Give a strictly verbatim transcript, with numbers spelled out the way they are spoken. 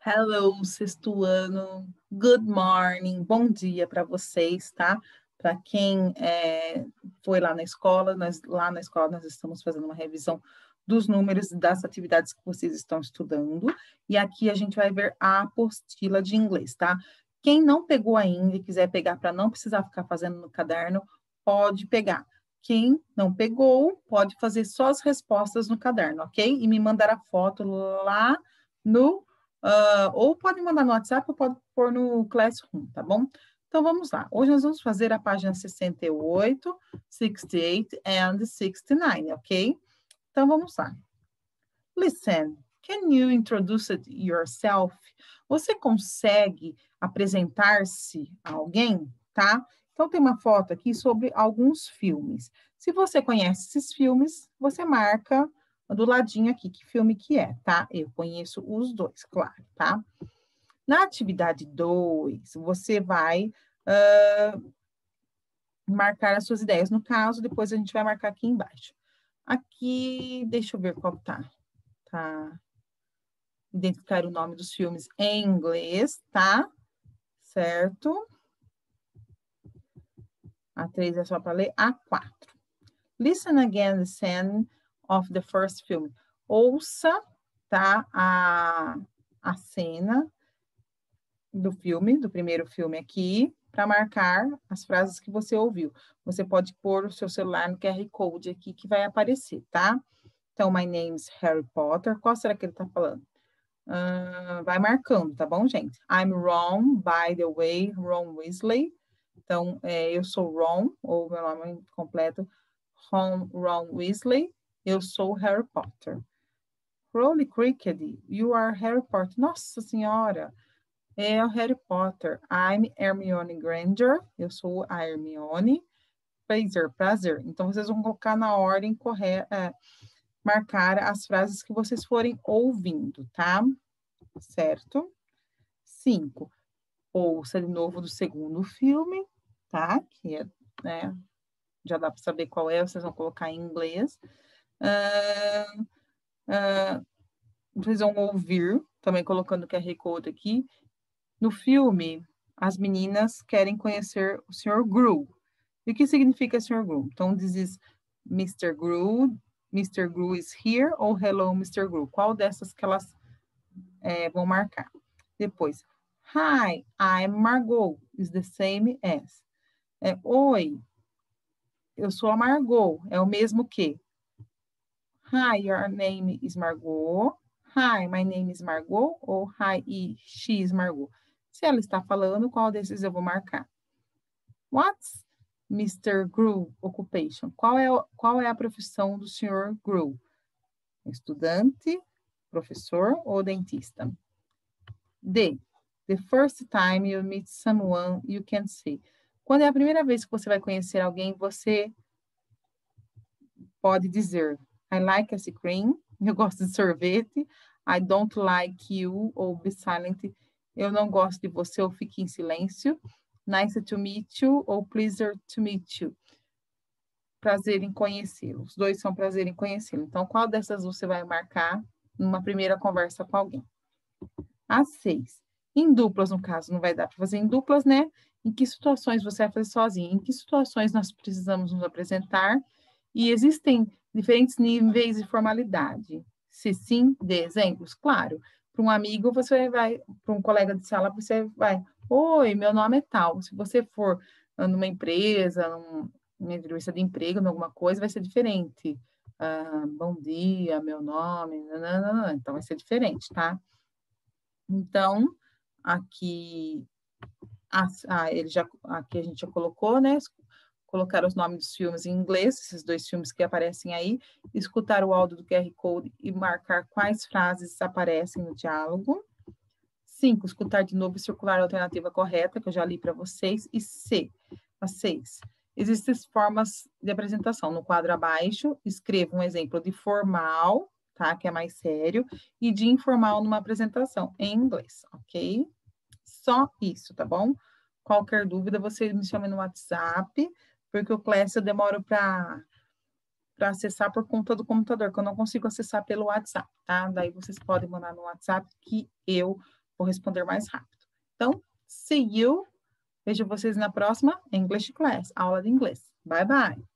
Hello, sexto ano. Good morning. Bom dia para vocês, tá? Para quem é, foi lá na escola, nós, lá na escola nós estamos fazendo uma revisão dos números das atividades que vocês estão estudando. E aqui a gente vai ver a apostila de inglês, tá? Quem não pegou ainda e quiser pegar para não precisar ficar fazendo no caderno, pode pegar. Quem não pegou, pode fazer só as respostas no caderno, ok? E me mandar a foto lá no Uh, ou pode mandar no WhatsApp ou pode pôr no Classroom, tá bom? Então, vamos lá. Hoje nós vamos fazer a página sessenta e oito, sessenta e oito and sessenta e nove, ok? Então, vamos lá. Listen, can you introduce yourself? Você consegue apresentar-se a alguém, tá? Então, tem uma foto aqui sobre alguns filmes. Se você conhece esses filmes, você marca do ladinho aqui, que filme que é, tá? Eu conheço os dois, claro, tá? Na atividade dois, você vai uh, marcar as suas ideias. No caso, depois a gente vai marcar aqui embaixo. Aqui, deixa eu ver qual tá. Tá. Identificar o nome dos filmes em inglês, tá? Certo? A três é só para ler. A quatro. Listen again the scene of the first film. Ouça, tá? A, a cena do filme, do primeiro filme aqui, para marcar as frases que você ouviu. Você pode pôr o seu celular no Q R Code aqui que vai aparecer, tá? Então, my name is Harry Potter. Qual será que ele tá falando? Uh, vai marcando, tá bom, gente? I'm Ron, by the way, Ron Weasley. Então, é, eu sou Ron, ou meu nome completo, Ron, Ron Weasley. Eu sou Harry Potter. Holy cricket, you are Harry Potter. Nossa Senhora! É o Harry Potter. I'm Hermione Granger. Eu sou a Hermione. Prazer, prazer. Então, vocês vão colocar na ordem correta, é, marcar as frases que vocês forem ouvindo, tá? Certo? Cinco. Ouça de novo do segundo filme, tá? Que é, né? Já dá para saber qual é, vocês vão colocar em inglês. Uh, uh, vocês vão ouvir, também colocando o Q R Code aqui. No filme, as meninas querem conhecer o senhor Gru. E o que significa senhor Gru? Então, diz mister Gru, mister Gru is here, ou hello, mister Gru. Qual dessas que elas é, vão marcar? Depois, hi, I'm Margot, is the same as. É, oi, eu sou a Margot, é o mesmo que. Hi, your name is Margot. Hi, my name is Margot. Ou hi, she is Margot. Se ela está falando, qual desses eu vou marcar? What's mister Gru occupation? Qual é, qual é a profissão do senhor Gru? Estudante, professor ou dentista? D. The first time you meet someone, you can say. Quando é a primeira vez que você vai conhecer alguém, você pode dizer I like ice cream. Eu gosto de sorvete. I don't like you. Ou be silent. Eu não gosto de você ou fique em silêncio. Nice to meet you ou pleasure to meet you. Prazer em conhecê-lo. Os dois são prazer em conhecê-lo. Então, qual dessas você vai marcar numa primeira conversa com alguém? A seis. Em duplas, no caso, não vai dar para fazer em duplas, né? Em que situações você vai fazer sozinho? Em que situações nós precisamos nos apresentar? E existem diferentes níveis de formalidade. Se sim, dê exemplos. Claro, para um amigo, você vai, para um colega de sala, você vai, oi, meu nome é tal. Se você for numa empresa, num, numa entrevista de emprego, em alguma coisa, vai ser diferente. Ah, bom dia, meu nome, nananana. Então vai ser diferente, tá? Então, aqui, ah, ele já, aqui a gente já colocou, né? Colocar os nomes dos filmes em inglês, esses dois filmes que aparecem aí, escutar o áudio do Q R Code e marcar quais frases aparecem no diálogo. Cinco, escutar de novo e circular a alternativa correta, que eu já li para vocês. E C, a seis, existem formas de apresentação. No quadro abaixo, escreva um exemplo de formal, tá? Que é mais sério, e de informal numa apresentação em inglês, ok? Só isso, tá bom? Qualquer dúvida, você me chama no WhatsApp, porque o Class eu demoro para para acessar por conta do computador, que eu não consigo acessar pelo WhatsApp, tá? Daí vocês podem mandar no WhatsApp que eu Vou responder mais rápido. Então, see you. Vejo vocês na próxima English Class, aula de inglês. Bye, bye.